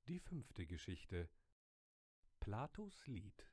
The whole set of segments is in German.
Die 5. Geschichte. Platos Lied.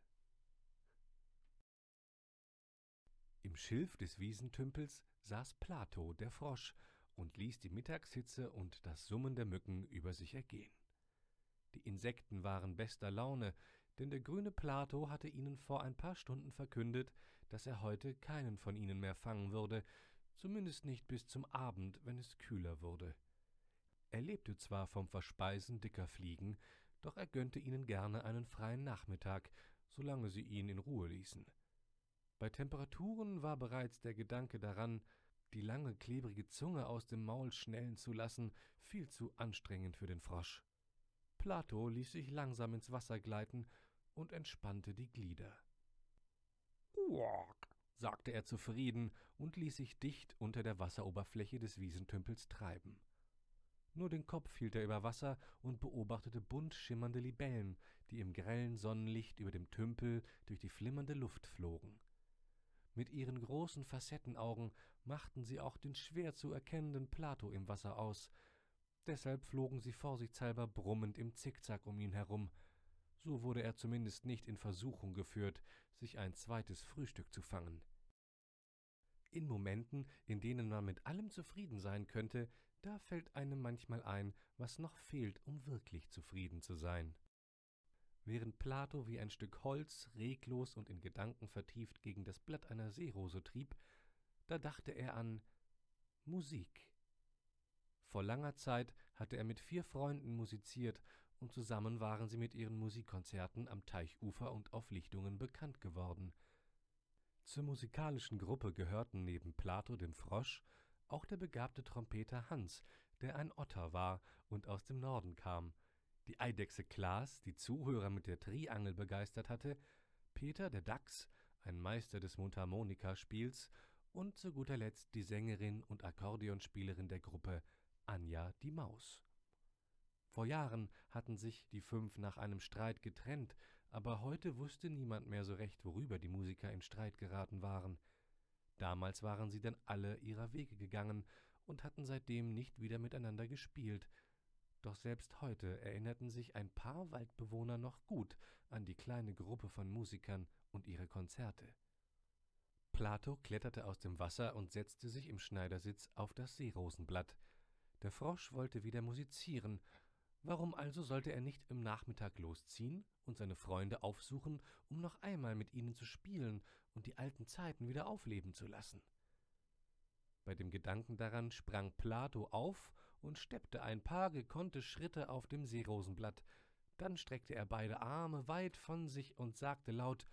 Im Schilf des Wiesentümpels saß Plato, der Frosch, und ließ die Mittagshitze und das Summen der Mücken über sich ergehen. Die Insekten waren bester Laune, denn der grüne Plato hatte ihnen vor ein paar Stunden verkündet, dass er heute keinen von ihnen mehr fangen würde, zumindest nicht bis zum Abend, wenn es kühler wurde. Er lebte zwar vom Verspeisen dicker Fliegen, doch er gönnte ihnen gerne einen freien Nachmittag, solange sie ihn in Ruhe ließen. Bei Temperaturen war bereits der Gedanke daran, die lange klebrige Zunge aus dem Maul schnellen zu lassen, viel zu anstrengend für den Frosch. Plato ließ sich langsam ins Wasser gleiten und entspannte die Glieder. »Uak«, sagte er zufrieden und ließ sich dicht unter der Wasseroberfläche des Wiesentümpels treiben. Nur den Kopf hielt er über Wasser und beobachtete bunt schimmernde Libellen, die im grellen Sonnenlicht über dem Tümpel durch die flimmernde Luft flogen. Mit ihren großen Facettenaugen machten sie auch den schwer zu erkennenden Plato im Wasser aus. Deshalb flogen sie vorsichtshalber brummend im Zickzack um ihn herum. So wurde er zumindest nicht in Versuchung geführt, sich ein zweites Frühstück zu fangen. In Momenten, in denen man mit allem zufrieden sein könnte, da fällt einem manchmal ein, was noch fehlt, um wirklich zufrieden zu sein. Während Plato wie ein Stück Holz reglos und in Gedanken vertieft gegen das Blatt einer Seerose trieb, da dachte er an Musik. Vor langer Zeit hatte er mit 4 Freunden musiziert, und zusammen waren sie mit ihren Musikkonzerten am Teichufer und auf Lichtungen bekannt geworden. Zur musikalischen Gruppe gehörten neben Plato dem Frosch auch der begabte Trompeter Hans, der ein Otter war und aus dem Norden kam, die Eidechse Klaas, die Zuhörer mit der Triangel begeistert hatte, Peter der Dachs, ein Meister des Mundharmonikaspiels, und zu guter Letzt die Sängerin und Akkordeonspielerin der Gruppe, Anja die Maus. Vor Jahren hatten sich die 5 nach einem Streit getrennt, aber heute wusste niemand mehr so recht, worüber die Musiker in Streit geraten waren. Damals waren sie dann alle ihrer Wege gegangen und hatten seitdem nicht wieder miteinander gespielt. Doch selbst heute erinnerten sich ein paar Waldbewohner noch gut an die kleine Gruppe von Musikern und ihre Konzerte. Plato kletterte aus dem Wasser und setzte sich im Schneidersitz auf das Seerosenblatt. Der Frosch wollte wieder musizieren. Warum also sollte er nicht im Nachmittag losziehen und seine Freunde aufsuchen, um noch einmal mit ihnen zu spielen und die alten Zeiten wieder aufleben zu lassen? Bei dem Gedanken daran sprang Plato auf und steppte ein paar gekonnte Schritte auf dem Seerosenblatt. Dann streckte er beide Arme weit von sich und sagte laut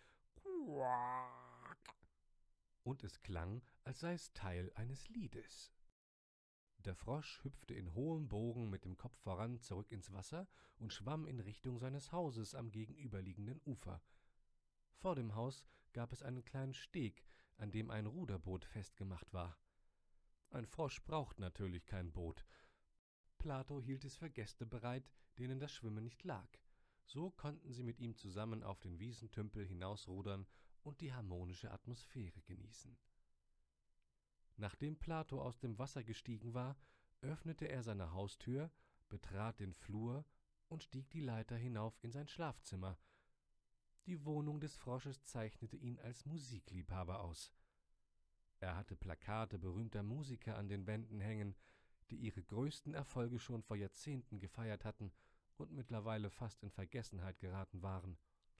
»Quack«, und es klang, als sei es Teil eines Liedes. Der Frosch hüpfte in hohem Bogen mit dem Kopf voran zurück ins Wasser und schwamm in Richtung seines Hauses am gegenüberliegenden Ufer. Vor dem Haus gab es einen kleinen Steg, an dem ein Ruderboot festgemacht war. Ein Frosch braucht natürlich kein Boot. Plato hielt es für Gäste bereit, denen das Schwimmen nicht lag. So konnten sie mit ihm zusammen auf den Wiesentümpel hinausrudern und die harmonische Atmosphäre genießen. Nachdem Plato aus dem Wasser gestiegen war, öffnete er seine Haustür, betrat den Flur und stieg die Leiter hinauf in sein Schlafzimmer. Die Wohnung des Frosches zeichnete ihn als Musikliebhaber aus. Er hatte Plakate berühmter Musiker an den Wänden hängen, die ihre größten Erfolge schon vor Jahrzehnten gefeiert hatten und mittlerweile fast in Vergessenheit geraten waren.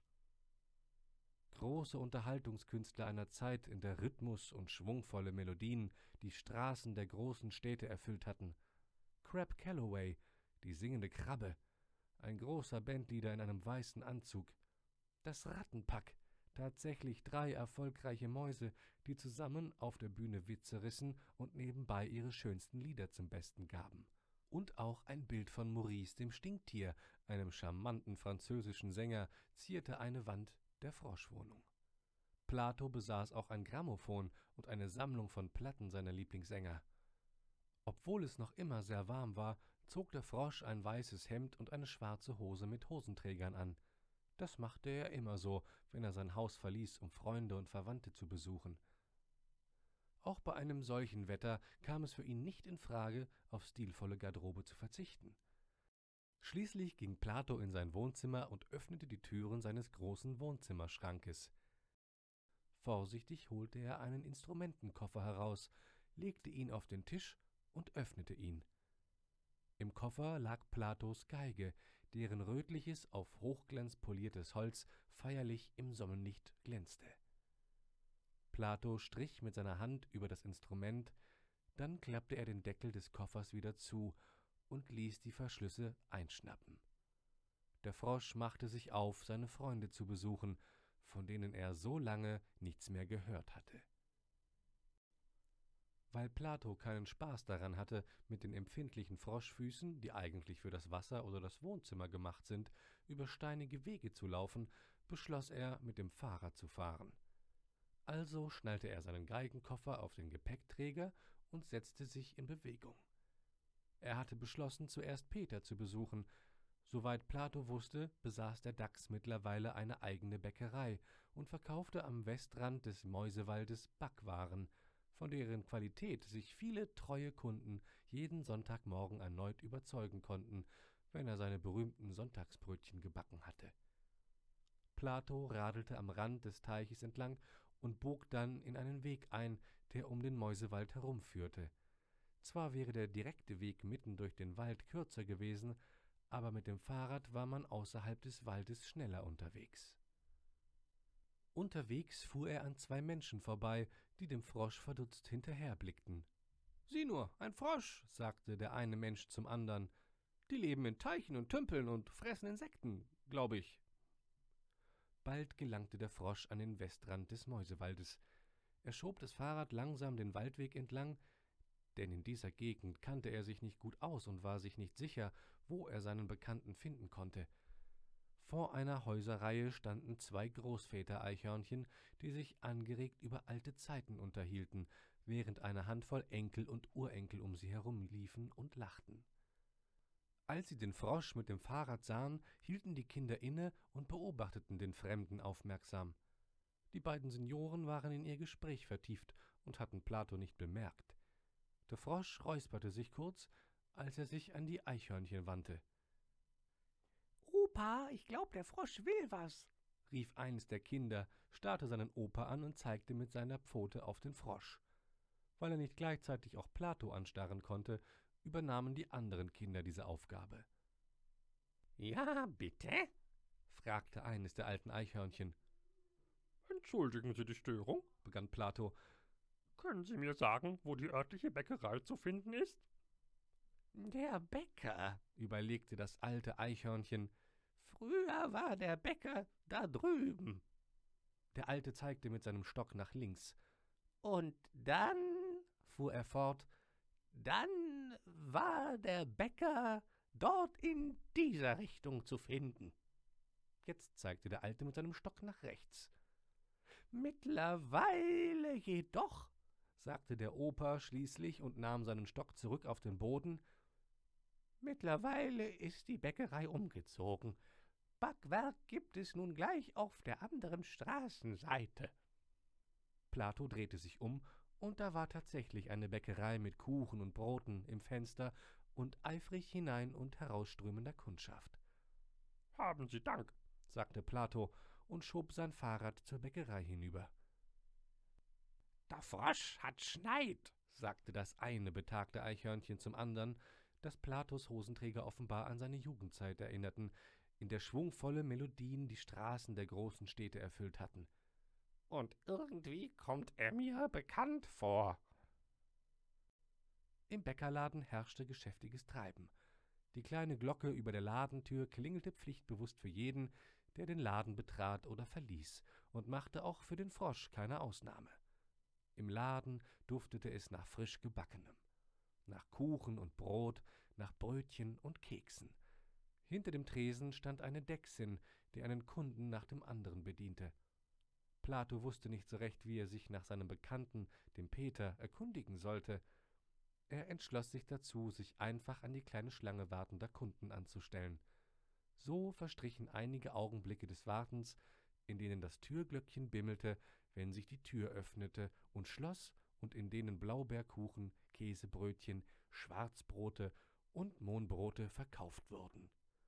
Große Unterhaltungskünstler einer Zeit, in der Rhythmus und schwungvolle Melodien die Straßen der großen Städte erfüllt hatten. Crab Calloway, die singende Krabbe, ein großer Bandleader in einem weißen Anzug. Das Rattenpack, tatsächlich 3 erfolgreiche Mäuse, die zusammen auf der Bühne Witze rissen und nebenbei ihre schönsten Lieder zum Besten gaben. Und auch ein Bild von Maurice dem Stinktier, einem charmanten französischen Sänger, zierte eine Wand der Froschwohnung. Plato besaß auch ein Grammophon und eine Sammlung von Platten seiner Lieblingssänger. Obwohl es noch immer sehr warm war, zog der Frosch ein weißes Hemd und eine schwarze Hose mit Hosenträgern an. Das machte er immer so, wenn er sein Haus verließ, um Freunde und Verwandte zu besuchen. Auch bei einem solchen Wetter kam es für ihn nicht in Frage, auf stilvolle Garderobe zu verzichten. Schließlich ging Plato in sein Wohnzimmer und öffnete die Türen seines großen Wohnzimmerschrankes. Vorsichtig holte er einen Instrumentenkoffer heraus, legte ihn auf den Tisch und öffnete ihn. Im Koffer lag Platos Geige, deren rötliches, auf Hochglanz poliertes Holz feierlich im Sonnenlicht glänzte. Plato strich mit seiner Hand über das Instrument, dann klappte er den Deckel des Koffers wieder zu und ließ die Verschlüsse einschnappen. Der Frosch machte sich auf, seine Freunde zu besuchen, von denen er so lange nichts mehr gehört hatte. Weil Plato keinen Spaß daran hatte, mit den empfindlichen Froschfüßen, die eigentlich für das Wasser oder das Wohnzimmer gemacht sind, über steinige Wege zu laufen, beschloss er, mit dem Fahrrad zu fahren. Also schnallte er seinen Geigenkoffer auf den Gepäckträger und setzte sich in Bewegung. Er hatte beschlossen, zuerst Peter zu besuchen. Soweit Plato wusste, besaß der Dachs mittlerweile eine eigene Bäckerei und verkaufte am Westrand des Mäusewaldes Backwaren, von deren Qualität sich viele treue Kunden jeden Sonntagmorgen erneut überzeugen konnten, wenn er seine berühmten Sonntagsbrötchen gebacken hatte. Plato radelte am Rand des Teiches entlang und bog dann in einen Weg ein, der um den Mäusewald herumführte. Zwar wäre der direkte Weg mitten durch den Wald kürzer gewesen, aber mit dem Fahrrad war man außerhalb des Waldes schneller unterwegs. Unterwegs fuhr er an zwei Menschen vorbei, die dem Frosch verdutzt hinterherblickten. »Sieh nur, ein Frosch«, sagte der eine Mensch zum andern. »Die leben in Teichen und Tümpeln und fressen Insekten, glaube ich.« Bald gelangte der Frosch an den Westrand des Mäusewaldes. Er schob das Fahrrad langsam den Waldweg entlang, denn in dieser Gegend kannte er sich nicht gut aus und war sich nicht sicher, wo er seinen Bekannten finden konnte. Vor einer Häuserreihe standen zwei Großväter-Eichhörnchen, die sich angeregt über alte Zeiten unterhielten, während eine Handvoll Enkel und Urenkel um sie herumliefen und lachten. Als sie den Frosch mit dem Fahrrad sahen, hielten die Kinder inne und beobachteten den Fremden aufmerksam. Die beiden Senioren waren in ihr Gespräch vertieft und hatten Plato nicht bemerkt. Der Frosch räusperte sich kurz, als er sich an die Eichhörnchen wandte. »Opa, ich glaub, der Frosch will was«, rief eines der Kinder, starrte seinen Opa an und zeigte mit seiner Pfote auf den Frosch. Weil er nicht gleichzeitig auch Plato anstarren konnte, übernahmen die anderen Kinder diese Aufgabe. »Ja, bitte?« fragte eines der alten Eichhörnchen. »Entschuldigen Sie die Störung«, begann Plato. »Können Sie mir sagen, wo die örtliche Bäckerei zu finden ist?« »Der Bäcker«, überlegte das alte Eichhörnchen. »Früher war der Bäcker da drüben.« Der Alte zeigte mit seinem Stock nach links. »Und dann«, fuhr er fort, »dann war der Bäcker dort in dieser Richtung zu finden.« Jetzt zeigte der Alte mit seinem Stock nach rechts. »Mittlerweile jedoch«, sagte der Opa schließlich und nahm seinen Stock zurück auf den Boden, »mittlerweile ist die Bäckerei umgezogen. Backwerk gibt es nun gleich auf der anderen Straßenseite.« Plato drehte sich um, und da war tatsächlich eine Bäckerei mit Kuchen und Broten im Fenster und eifrig hinein und herausströmender Kundschaft. »Haben Sie Dank«, sagte Plato und schob sein Fahrrad zur Bäckerei hinüber. »Der Frosch hat Schneid«, sagte das eine betagte Eichhörnchen zum andern, dass Platos Hosenträger offenbar an seine Jugendzeit erinnerten, in der schwungvolle Melodien die Straßen der großen Städte erfüllt hatten. »Und irgendwie kommt er mir bekannt vor.« Im Bäckerladen herrschte geschäftiges Treiben. Die kleine Glocke über der Ladentür klingelte pflichtbewusst für jeden, der den Laden betrat oder verließ, und machte auch für den Frosch keine Ausnahme. Im Laden duftete es nach frisch Gebackenem, nach Kuchen und Brot, nach Brötchen und Keksen. Hinter dem Tresen stand eine Dechsin, die einen Kunden nach dem anderen bediente. Plato wusste nicht so recht, wie er sich nach seinem Bekannten, dem Peter, erkundigen sollte. Er entschloss sich dazu, sich einfach an die kleine Schlange wartender Kunden anzustellen. So verstrichen einige Augenblicke des Wartens, in denen das Türglöckchen bimmelte, wenn sich die Tür öffnete und schloss, und in denen Blaubeerkuchen, Käsebrötchen, Schwarzbrote und Mohnbrote verkauft wurden.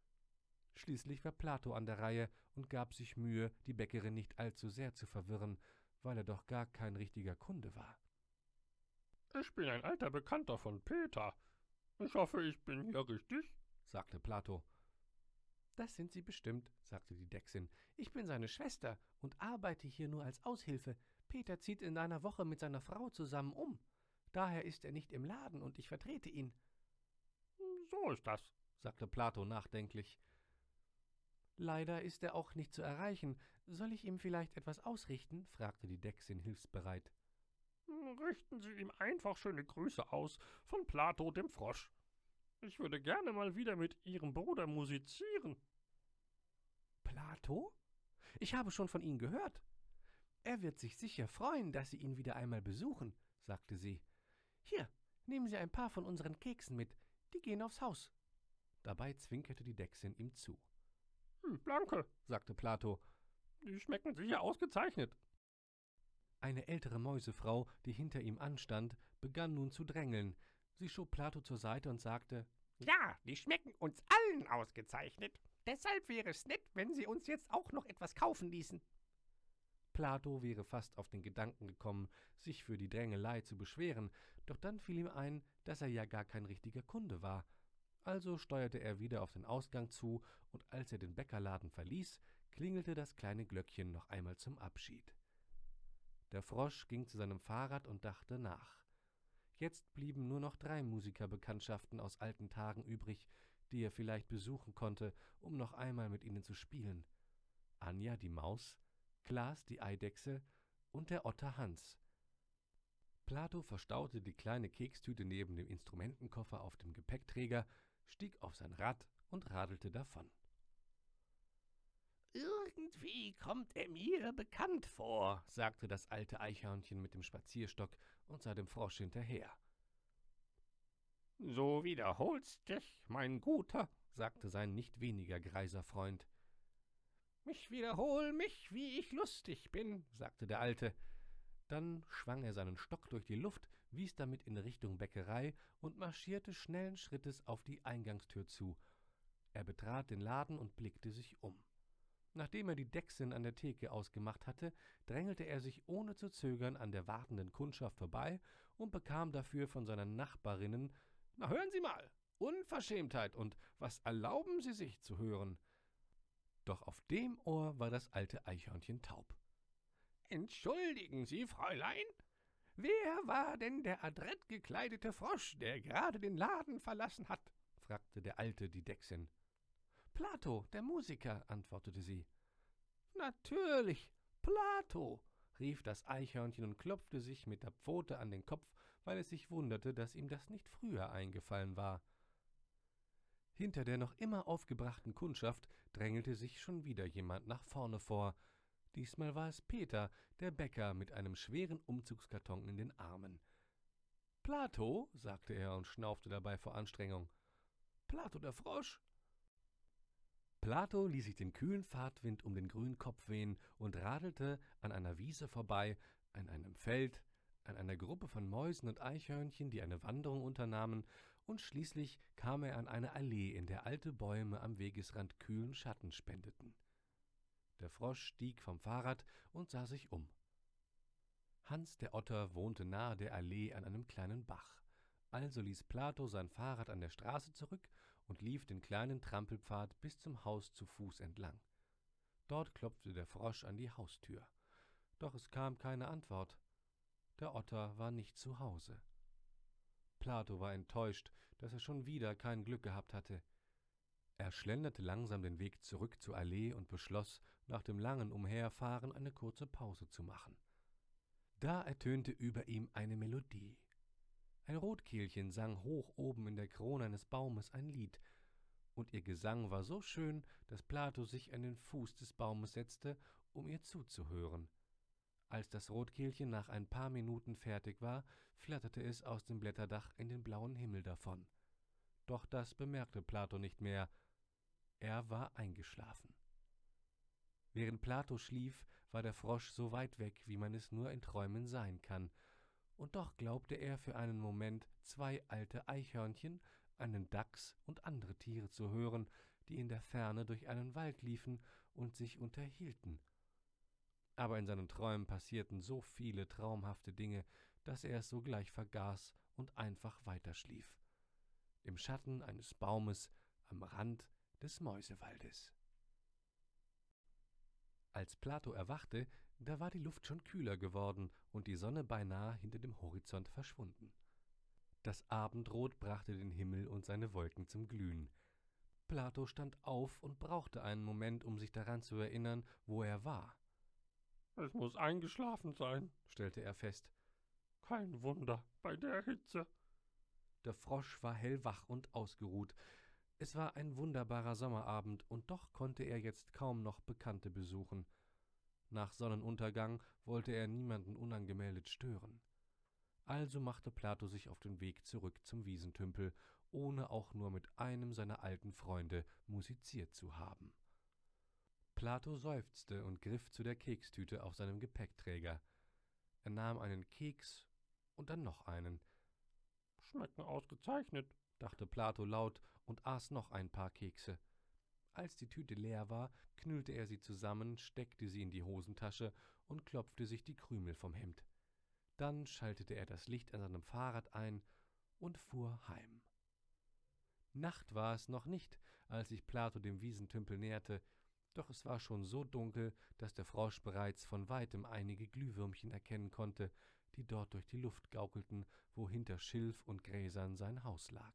Schließlich war Plato an der Reihe und gab sich Mühe, die Bäckerin nicht allzu sehr zu verwirren, weil er doch gar kein richtiger Kunde war. Ich bin ein alter Bekannter von Peter. Ich hoffe, ich bin hier richtig, sagte Plato. »Das sind Sie bestimmt«, sagte die Dechsin. »Ich bin seine Schwester und arbeite hier nur als Aushilfe. Peter zieht in einer Woche mit seiner Frau zusammen um. Daher ist er nicht im Laden und ich vertrete ihn.« So ist das, sagte Plato nachdenklich. »Leider ist er auch nicht zu erreichen. Soll ich ihm vielleicht etwas ausrichten?« fragte die Dechsin hilfsbereit. Richten Sie ihm einfach schöne Grüße aus von Plato dem Frosch. Ich würde gerne mal wieder mit Ihrem Bruder musizieren. »Plato? Ich habe schon von Ihnen gehört. Er wird sich sicher freuen, dass Sie ihn wieder einmal besuchen«, sagte sie. »Hier, nehmen Sie ein paar von unseren Keksen mit, die gehen aufs Haus.« Dabei zwinkerte die Dechsin ihm zu. Danke, sagte Plato. Die schmecken sicher ausgezeichnet. Eine ältere Mäusefrau, die hinter ihm anstand, begann nun zu drängeln. Sie schob Plato zur Seite und sagte: »Ja, die schmecken uns allen ausgezeichnet. Deshalb wäre es nett, wenn Sie uns jetzt auch noch etwas kaufen ließen.« Plato wäre fast auf den Gedanken gekommen, sich für die Drängelei zu beschweren, doch dann fiel ihm ein, dass er ja gar kein richtiger Kunde war. Also steuerte er wieder auf den Ausgang zu, und als er den Bäckerladen verließ, klingelte das kleine Glöckchen noch einmal zum Abschied. Der Frosch ging zu seinem Fahrrad und dachte nach. Jetzt blieben nur noch 3 Musikerbekanntschaften aus alten Tagen übrig, die er vielleicht besuchen konnte, um noch einmal mit ihnen zu spielen. Anja die Maus, Klaas die Eidechse und der Otter Hans. Plato verstaute die kleine Kekstüte neben dem Instrumentenkoffer auf dem Gepäckträger, stieg auf sein Rad und radelte davon. »Irgendwie kommt er mir bekannt vor«, sagte das alte Eichhörnchen mit dem Spazierstock und sah dem Frosch hinterher. »So wiederholst dich, mein Guter«, sagte sein nicht weniger greiser Freund. »Ich wiederhol mich, wie ich lustig bin«, sagte der Alte. Dann schwang er seinen Stock durch die Luft, wies damit in Richtung Bäckerei und marschierte schnellen Schrittes auf die Eingangstür zu. Er betrat den Laden und blickte sich um. Nachdem er die Dechsin an der Theke ausgemacht hatte, drängelte er sich ohne zu zögern an der wartenden Kundschaft vorbei und bekam dafür von seinen Nachbarinnen: »Na, hören Sie mal, Unverschämtheit und was erlauben Sie sich zu hören?« Doch auf dem Ohr war das alte Eichhörnchen taub. »Entschuldigen Sie, Fräulein, wer war denn der adrett gekleidete Frosch, der gerade den Laden verlassen hat?« fragte der Alte die Dechsin. »Plato, der Musiker«, antwortete sie. »Natürlich, Plato«, rief das Eichhörnchen und klopfte sich mit der Pfote an den Kopf, weil es sich wunderte, dass ihm das nicht früher eingefallen war. Hinter der noch immer aufgebrachten Kundschaft drängelte sich schon wieder jemand nach vorne vor. Diesmal war es Peter, der Bäcker, mit einem schweren Umzugskarton in den Armen. »Plato«, sagte er und schnaufte dabei vor Anstrengung. »Plato der Frosch?« Plato ließ sich den kühlen Fahrtwind um den grünen Kopf wehen und radelte an einer Wiese vorbei, an einem Feld, an einer Gruppe von Mäusen und Eichhörnchen, die eine Wanderung unternahmen, und schließlich kam er an eine Allee, in der alte Bäume am Wegesrand kühlen Schatten spendeten. Der Frosch stieg vom Fahrrad und sah sich um. Hans der Otter wohnte nahe der Allee an einem kleinen Bach. Also ließ Plato sein Fahrrad an der Straße zurück und lief den kleinen Trampelpfad bis zum Haus zu Fuß entlang. Dort klopfte der Frosch an die Haustür. Doch es kam keine Antwort. Der Otter war nicht zu Hause. Plato war enttäuscht, dass er schon wieder kein Glück gehabt hatte. Er schlenderte langsam den Weg zurück zur Allee und beschloss, nach dem langen Umherfahren eine kurze Pause zu machen. Da ertönte über ihm eine Melodie. Ein Rotkehlchen sang hoch oben in der Krone eines Baumes ein Lied, und ihr Gesang war so schön, dass Plato sich an den Fuß des Baumes setzte, um ihr zuzuhören. Als das Rotkehlchen nach ein paar Minuten fertig war, flatterte es aus dem Blätterdach in den blauen Himmel davon. Doch das bemerkte Plato nicht mehr. Er war eingeschlafen. Während Plato schlief, war der Frosch so weit weg, wie man es nur in Träumen sein kann, und doch glaubte er für einen Moment 2 alte Eichhörnchen, einen Dachs und andere Tiere zu hören, die in der Ferne durch einen Wald liefen und sich unterhielten. Aber in seinen Träumen passierten so viele traumhafte Dinge, dass er es sogleich vergaß und einfach weiterschlief. Im Schatten eines Baumes am Rand des Mäusewaldes. Als Plato erwachte, da war die Luft schon kühler geworden und die Sonne beinahe hinter dem Horizont verschwunden. Das Abendrot brachte den Himmel und seine Wolken zum Glühen. Plato stand auf und brauchte einen Moment, um sich daran zu erinnern, wo er war. Es muss eingeschlafen sein, stellte er fest. Kein Wunder bei der Hitze. Der Frosch war hellwach und ausgeruht. Es war ein wunderbarer Sommerabend, und doch konnte er jetzt kaum noch Bekannte besuchen. Nach Sonnenuntergang wollte er niemanden unangemeldet stören. Also machte Plato sich auf den Weg zurück zum Wiesentümpel, ohne auch nur mit einem seiner alten Freunde musiziert zu haben. Plato seufzte und griff zu der Kekstüte auf seinem Gepäckträger. Er nahm einen Keks und dann noch einen. Schmecken ausgezeichnet, dachte Plato laut und aß noch ein paar Kekse. Als die Tüte leer war, knüllte er sie zusammen, steckte sie in die Hosentasche und klopfte sich die Krümel vom Hemd. Dann schaltete er das Licht an seinem Fahrrad ein und fuhr heim. Nacht war es noch nicht, als sich Plato dem Wiesentümpel näherte, doch es war schon so dunkel, dass der Frosch bereits von weitem einige Glühwürmchen erkennen konnte, die dort durch die Luft gaukelten, wo hinter Schilf und Gräsern sein Haus lag.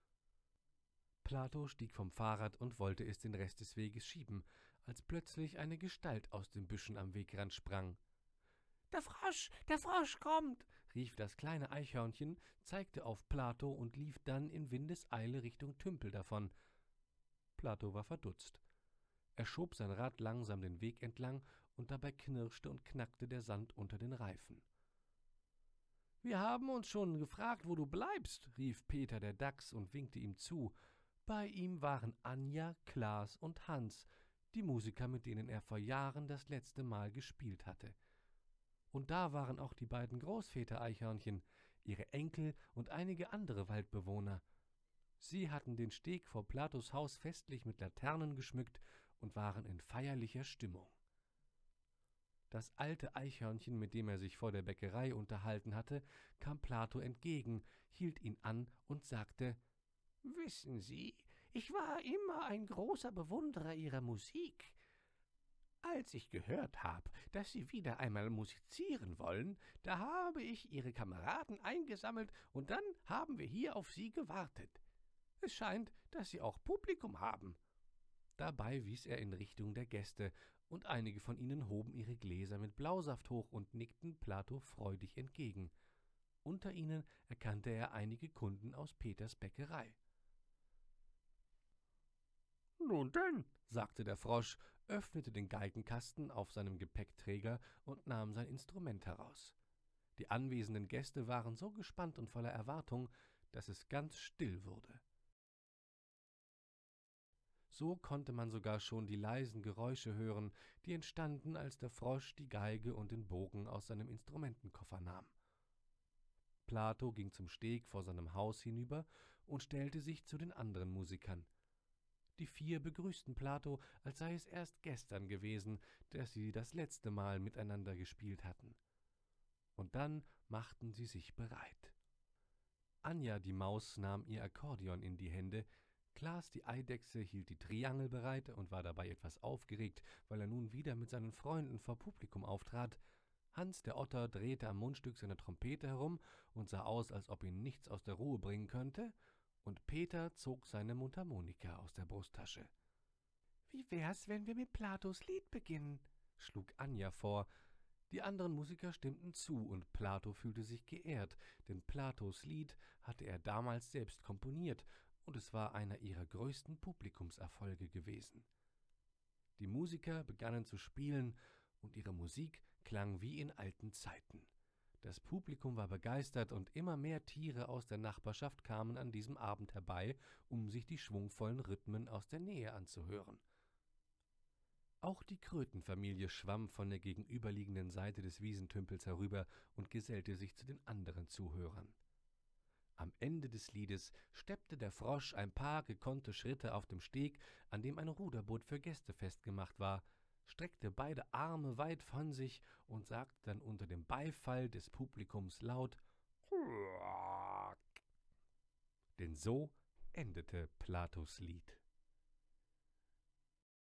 Plato stieg vom Fahrrad und wollte es den Rest des Weges schieben, als plötzlich eine Gestalt aus den Büschen am Wegrand sprang. Der Frosch kommt!« rief das kleine Eichhörnchen, zeigte auf Plato und lief dann in Windeseile Richtung Tümpel davon. Plato war verdutzt. Er schob sein Rad langsam den Weg entlang, und dabei knirschte und knackte der Sand unter den Reifen. »Wir haben uns schon gefragt, wo du bleibst«, rief Peter der Dachs und winkte ihm zu. Bei ihm waren Anja, Klaas und Hans, die Musiker, mit denen er vor Jahren das letzte Mal gespielt hatte. Und da waren auch die beiden Großväter-Eichhörnchen, ihre Enkel und einige andere Waldbewohner. Sie hatten den Steg vor Platos Haus festlich mit Laternen geschmückt und waren in feierlicher Stimmung. Das alte Eichhörnchen, mit dem er sich vor der Bäckerei unterhalten hatte, kam Plato entgegen, hielt ihn an und sagte: »Wissen Sie, ich war immer ein großer Bewunderer Ihrer Musik. Als ich gehört habe, dass Sie wieder einmal musizieren wollen, da habe ich Ihre Kameraden eingesammelt und dann haben wir hier auf Sie gewartet. Es scheint, dass Sie auch Publikum haben.« Dabei wies er in Richtung der Gäste, und einige von ihnen hoben ihre Gläser mit Blausaft hoch und nickten Plato freudig entgegen. Unter ihnen erkannte er einige Kunden aus Peters Bäckerei. »Nun denn«, sagte der Frosch, öffnete den Geigenkasten auf seinem Gepäckträger und nahm sein Instrument heraus. Die anwesenden Gäste waren so gespannt und voller Erwartung, dass es ganz still wurde. So konnte man sogar schon die leisen Geräusche hören, die entstanden, als der Frosch die Geige und den Bogen aus seinem Instrumentenkoffer nahm. Plato ging zum Steg vor seinem Haus hinüber und stellte sich zu den anderen Musikern. Die 4 begrüßten Plato, als sei es erst gestern gewesen, dass sie das letzte Mal miteinander gespielt hatten. Und dann machten sie sich bereit. Anja, die Maus, nahm ihr Akkordeon in die Hände, Klaas, die Eidechse, hielt die Triangel bereit und war dabei etwas aufgeregt, weil er nun wieder mit seinen Freunden vor Publikum auftrat. Hans, der Otter, drehte am Mundstück seiner Trompete herum und sah aus, als ob ihn nichts aus der Ruhe bringen könnte, und Peter zog seine Mundharmonika aus der Brusttasche. »Wie wär's, wenn wir mit Platos Lied beginnen?«, schlug Anja vor. Die anderen Musiker stimmten zu, und Plato fühlte sich geehrt, denn Platos Lied hatte er damals selbst komponiert, und es war einer ihrer größten Publikumserfolge gewesen. Die Musiker begannen zu spielen, und ihre Musik klang wie in alten Zeiten. Das Publikum war begeistert, und immer mehr Tiere aus der Nachbarschaft kamen an diesem Abend herbei, um sich die schwungvollen Rhythmen aus der Nähe anzuhören. Auch die Krötenfamilie schwamm von der gegenüberliegenden Seite des Wiesentümpels herüber und gesellte sich zu den anderen Zuhörern. Am Ende des Liedes steppte der Frosch ein paar gekonnte Schritte auf dem Steg, an dem ein Ruderboot für Gäste festgemacht war, streckte beide Arme weit von sich und sagte dann unter dem Beifall des Publikums laut: Quack. Denn so endete Platos Lied.